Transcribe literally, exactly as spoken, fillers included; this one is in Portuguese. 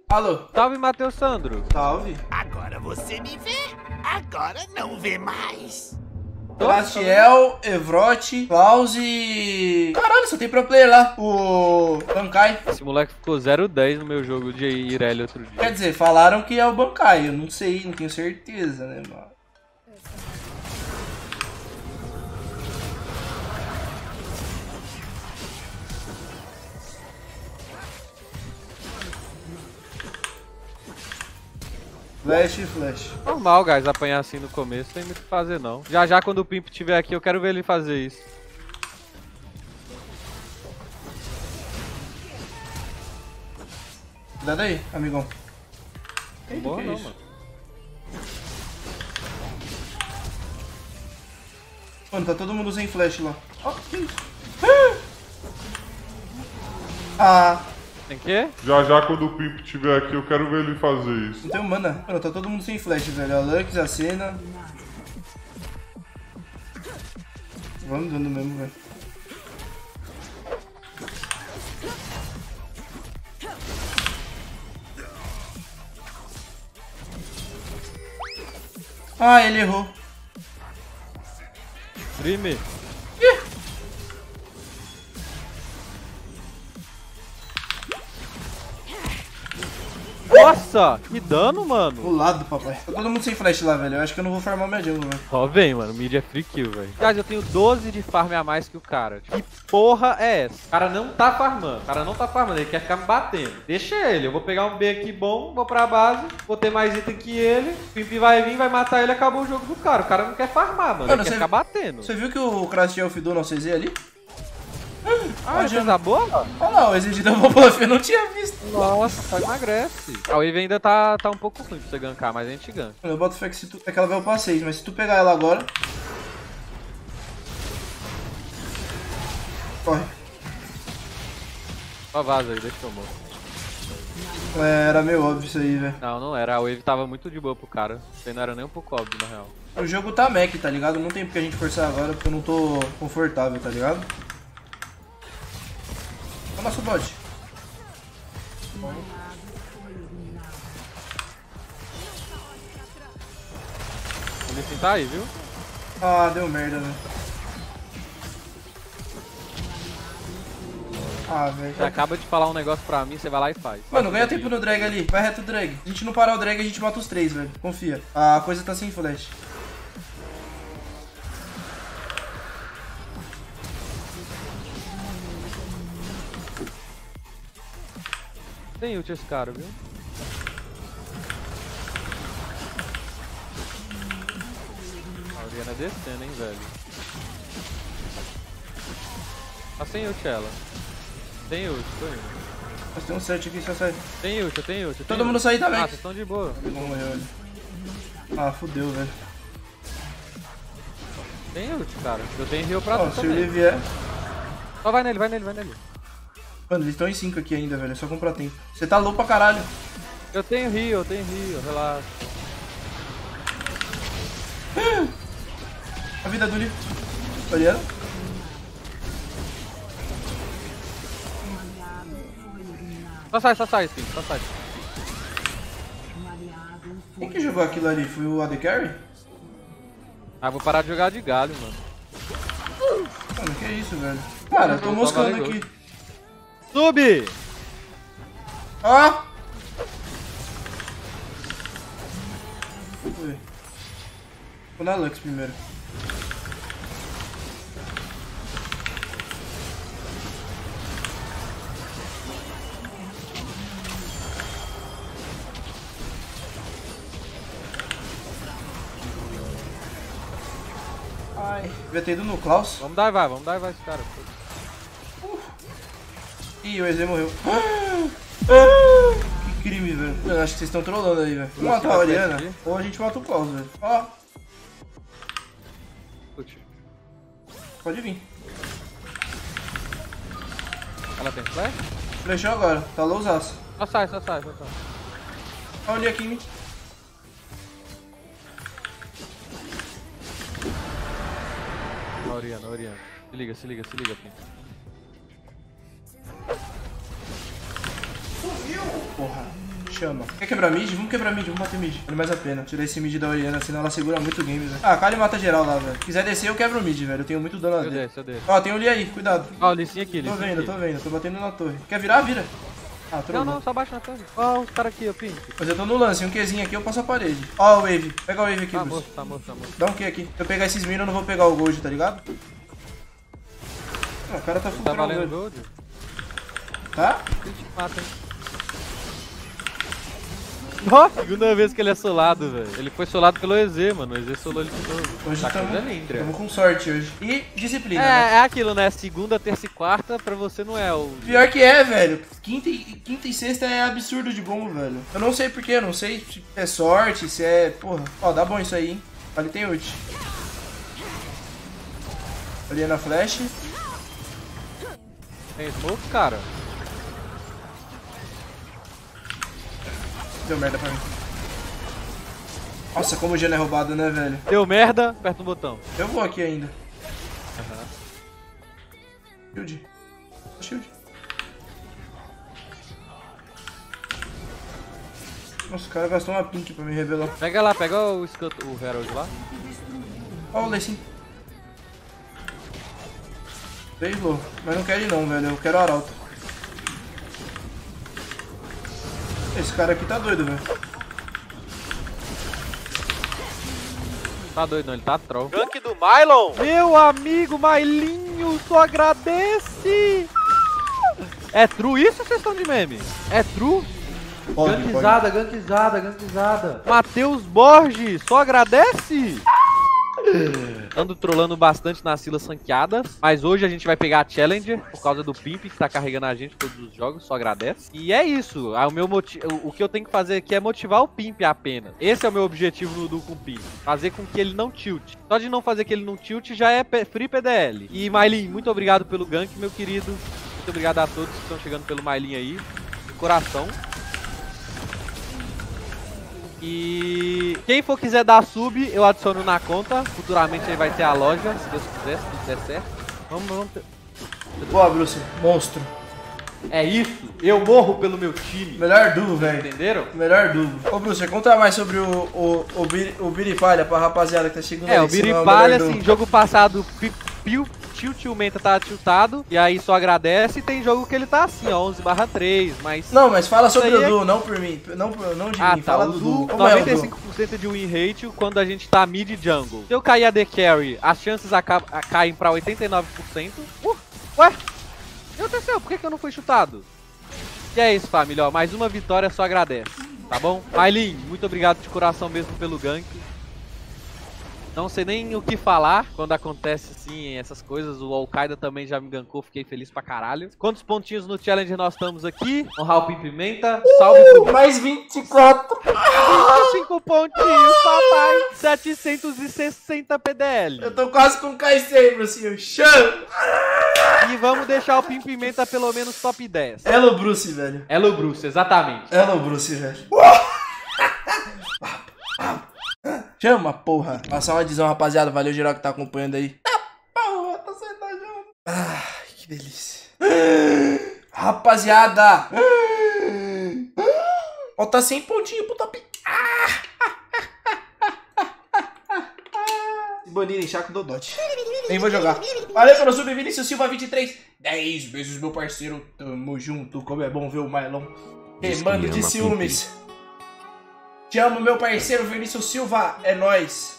Alô? Salve, Matheus Sandro. Salve. Agora você me vê, agora não vê mais. Graciel, Evrote, Klaus e... Caralho, só tem pro player lá. O Bankai. Esse moleque ficou zero dez no meu jogo de Irelia outro dia. Quer dizer, falaram que é o Bankai. Eu não sei, não tenho certeza, né, mano? Flash, flash. Normal, guys, apanhar assim no começo, tem muito o que fazer não. Já já quando o Pimp estiver aqui, eu quero ver ele fazer isso. Cuidado aí, amigão. Eita, Boa que é não, isso? mano. Mano, tá todo mundo sem flash lá. Ó, que isso? Ah, Tem que? Já já quando o Pimp estiver aqui, eu quero ver ele fazer isso. não tem mana. Mano, tá todo mundo sem flash, velho. A Lux, a Senna. Vamos dando mesmo, velho. Ah, ele errou. Prime. Nossa, que dano, mano. O lado, papai. Tá todo mundo sem flash lá, velho. Eu acho que eu não vou farmar minha jungle, velho. Só vem, mano. Mid é free kill, velho. Guys, eu tenho doze de farm a mais que o cara. Que porra é essa? O cara não tá farmando. O cara não tá farmando. Ele quer ficar me batendo. Deixa ele. Eu vou pegar um B aqui bom, vou pra base, vou ter mais item que ele. O Pimp vai vir, vai matar ele, acabou o jogo do cara. O cara não quer farmar, mano. Mano, Ele quer você- ficar batendo. Você viu que o Crastiel fidou no C Z ali? Ah, já- já boa? Olha lá, o exigir da buff, eu não tinha visto. Nossa, só emagrece. A Wave ainda tá, tá um pouco ruim pra você gankar, mas a gente ganka. Mano, eu boto fé que se tu... é que ela vai upar seis, mas se tu pegar ela agora... Corre. Só vaza aí, deixa eu morrer. É, era meio óbvio isso aí, velho. Não, não era. A Wave tava muito de boa pro cara. Isso aí não era nem um pouco óbvio, na real. O jogo tá mech, tá ligado? Não tem porque a gente forçar agora, porque eu não tô confortável, tá ligado? Olha o nosso bot. O Lissin tá aí, viu? Ah, deu merda, velho. Ah, velho. Você acaba de falar um negócio pra mim, você vai lá e faz. Mano, ganha tempo no drag ali. Vai reto drag. Se a gente não parar o drag, a gente mata os três, velho. Confia. A coisa tá sem flash. Tem ult esse cara, viu? A Oriana descendo, hein, velho. Tá sem ult ela. Tem ult, tô indo. Mas tem um set aqui, só sai. Tem ult, eu tenho ult. eu Todo tenho mundo ult. sair também. Ah, vocês estão de boa. Vamos morrer, olha. Ah, fudeu, velho. Tem ult, cara. Eu tenho heal pra Ó, tu se o também. Lee vier... Só vai nele, vai nele, vai nele. Mano, eles estão em cinco aqui ainda, velho. É só comprar tempo. Você tá louco pra caralho. Eu tenho heal, eu tenho heal, relaxa. A vida do Lee. Olhando. Só sai, só sai, sim, só sai. Quem que jogou aquilo ali? Foi o A D Carry? Ah, vou parar de jogar de galho, mano. Mano, que isso, velho. Cara, eu tô Só moscando valeu. aqui. Sube! Ó! Foi. Vou na Lux primeiro. Ai, devia ter ido no Klaus. Vamos dar e vai, vamos dar e vai esse cara. Ih, o E Z morreu. Ah, que crime, velho. Eu acho que vocês estão trollando aí, velho. Vamos matar a Oriana, ou a gente mata o Klaus, velho. Ó, Putz. pode vir. Ela tem flash? Flechou agora, tá lousaço. Só sai, só sai, só sai. Olha ali aqui em mim. A Oriana, a Oriana. Se liga, se liga, se liga, Pim. Porra. Chama. Quer quebrar mid? Vamos quebrar mid, vamos bater mid. Vale mais a pena. Tirar esse mid da Oriana, senão ela segura muito o game, velho. Ah, a Kali mata geral lá, velho. Se quiser descer, eu quebro o mid, velho. Eu tenho muito dano lá Eu dentro. desço, eu desço. Ó, tem um Lee aí, cuidado. Ó, o Licinho aqui, Tô Licinho vendo, aqui. tô vendo. Tô batendo na torre. Quer virar? Vira. Ah, Não, trollou. não, só baixa na torre. Ó, os caras aqui, eu pinto. Mas eu tô no lance. Um Qzinho aqui, eu passo a parede. Ó, o Wave. Pega o Wave aqui, Tá Bruce. morto, tá morto, tá morto. Dá um Q aqui. Se eu pegar esses minions, eu não vou pegar o gold, tá ligado? Ah, o cara tá Tá full valendo velho. gold? Tá? Ele te mata, hein? Ó, segunda vez que ele é solado, velho. Ele foi solado pelo E Z, mano. O E Z solou ele de novo. Hoje Tá tamo, coisa linda. tamo com sorte hoje. E disciplina, É, né? é aquilo, né? Segunda, terça e quarta, pra você não é o... Pior que é, velho. Quinta e, quinta e sexta é absurdo de bom, velho. Eu não sei porquê, eu não sei se é sorte, se é... Porra. Ó, dá bom isso aí, hein? Ali tem ult. Ali na flash. Tem smoke, cara? Deu merda pra mim. Nossa, como o Geno é roubado, né, velho? Deu merda, aperta um botão. Eu vou aqui ainda. Aham. Shield. Shield. Nossa, o cara gastou uma pink pra me revelar. Pega lá, pega o, Scott, o Herald lá. Ó o Lecim. Fez low. Mas não quero ir não, velho. Eu quero Arauto. Esse cara aqui tá doido, velho. Tá doido não, ele tá troll. Gank do Mylon! Meu amigo Mylinho, só agradece! É true isso ou vocês estão de meme? É true? Pode, Gankizada, gankizada, gankizada. Matheus Borges, só agradece? Ando trollando bastante nas filas ranqueadas, mas hoje a gente vai pegar a Challenger por causa do Pimp que tá carregando a gente todos os jogos, só agradece. E é isso, o, meu moti o, o que eu tenho que fazer aqui é motivar o Pimp apenas. Esse é o meu objetivo no duo com o Pimp, fazer com que ele não tilt. Só de não fazer que ele não tilt já é free P D L. E Mylin, muito obrigado pelo gank, meu querido. Muito obrigado a todos que estão chegando pelo Mylin aí, de coração. E quem for quiser dar sub, eu adiciono na conta. Futuramente aí vai ter a loja, se Deus quiser, se tudo der certo. Vamos, vamos. Ter... Boa, Bruce. Monstro. É isso, eu morro pelo meu time. Melhor duo, velho. Entenderam? Melhor duo. Ô, Bruce, conta mais sobre o, o, o, Bir, o Biripalha pra rapaziada que tá chegando É, aí, o senão Biripalha, melhor duo. assim, jogo passado, Piu Tilt o Menta tá tiltado, e aí só agradece. E tem jogo que ele tá assim, ó, onze barra três, mas... Não, mas fala sobre Isso aí o é- duo, não por mim. Não, por- não de Ah, mim, tá, fala o do duo, duo. Como é o noventa e duo? cinco por cento de win rate quando a gente tá mid jungle. Se eu cair a D carry, as chances acabam, a- caem pra oitenta e nove por cento. Uh, ué? O que aconteceu? Por que, que eu não fui chutado? E é isso, família, ó, mais uma vitória, só agradece, tá bom? Mylin, muito obrigado de coração mesmo pelo gank. Não sei nem o que falar quando acontece assim, essas coisas. O Al-Qaeda também já me gankou, fiquei feliz pra caralho. Quantos pontinhos no challenge nós estamos aqui? Honrar o Pim Pimenta. Salve pro... Mais vinte e quatro. vinte e cinco pontinhos, papai. setecentos e sessenta P D L. Eu tô quase com K cem, Bruce. Chama. E vamos deixar o Pim Pimenta pelo menos top dez. Hello, Bruce, velho. Hello, Bruce, exatamente. Hello, Bruce, velho. Chama, porra. Passar uma adesão, rapaziada. Valeu geral que tá acompanhando aí. Ah, porra, tá sentado junto. Ai, que delícia. Rapaziada. Falta cem pontinhos pro top. Se banirem, Chaco do Dodge. Nem vou jogar. Valeu pelo sub, Vinícius Silva vinte e três. dez vezes, meu parceiro. Tamo junto. Como é bom ver o Mylon queimando de ciúmes. Te amo, meu parceiro Vinícius Silva. É nóis.